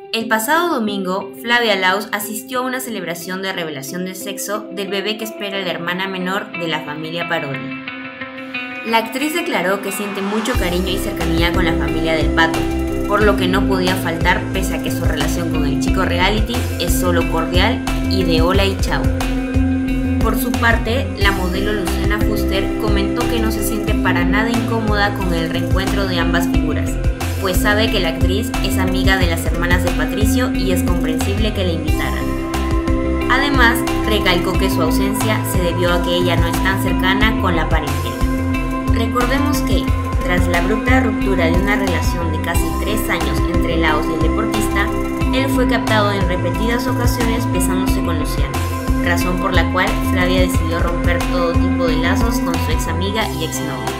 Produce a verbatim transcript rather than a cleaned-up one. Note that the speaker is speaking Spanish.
El pasado domingo, Flavia Laus asistió a una celebración de revelación de sexo del bebé que espera la hermana menor de la familia Parodi. La actriz declaró que siente mucho cariño y cercanía con la familia del Pato, por lo que no podía faltar pese a que su relación con el chico reality es solo cordial y de hola y chao. Por su parte, la modelo Luciana Fuster comentó que no se siente para nada incómoda con el reencuentro de ambas figuras, pues sabe que la actriz es amiga de las hermanas de Patricio y es comprensible que la invitaran. Además, recalcó que su ausencia se debió a que ella no es tan cercana con la parentela. Recordemos que, tras la abrupta ruptura de una relación de casi tres años entre Laus y el deportista, él fue captado en repetidas ocasiones besándose con Luciana, razón por la cual Flavia decidió romper todo tipo de lazos con su ex amiga y exnovia.